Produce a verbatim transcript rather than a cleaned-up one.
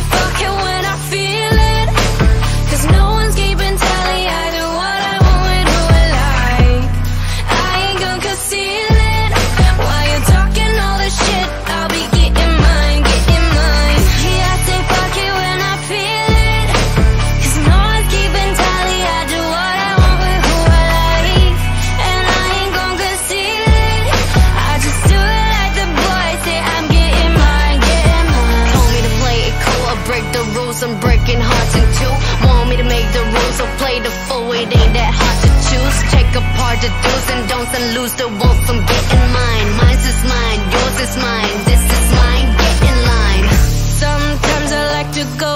fuck it when I feel it, 'cause no one's keeping tally. I do what I want with who I like. I ain't gonna conceal it. While you're talking all this shit, I'll be getting mine, getting mine. Yeah, I say fuck it when I feel it, 'cause no one's keeping tally. I do what I want with who I like, and I ain't gonna conceal it. I just do it like the boys say. I'm getting mine, getting mine. Want me to play it cool or break the rules? I'm breaking hearts in two. Want me to make the rules or play the fool? It ain't that hard to choose. Take apart the do's and don'ts and lose the wants. I'm getting mine. Mine's is mine, yours is mine. This is mine. Get in line. Sometimes I like to go